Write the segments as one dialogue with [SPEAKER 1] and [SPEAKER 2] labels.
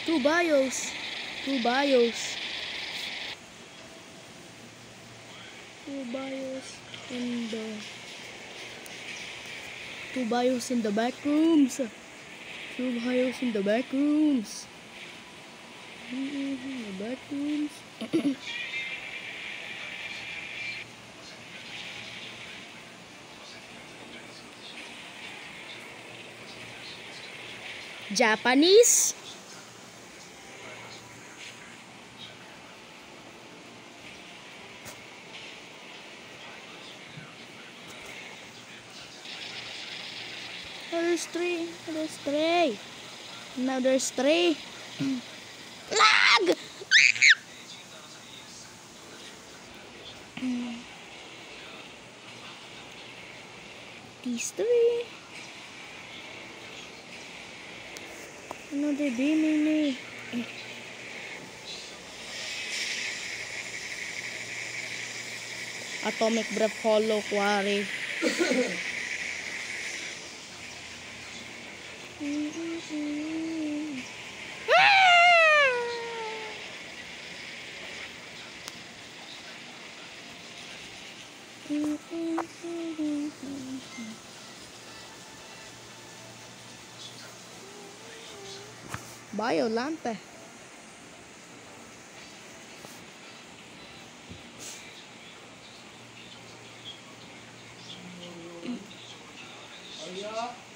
[SPEAKER 1] Two bios. Two bios. Two bios in the... Two bios in the back rooms. Two bios in the back rooms. In the back rooms. Japanese. Oh, there's three. There's three. Now there's three. Lag! These three. Ano, they beaming me. Atomic Breath Hollow Quarry. Biolante.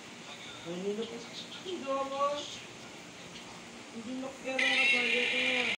[SPEAKER 2] Hindi na kaya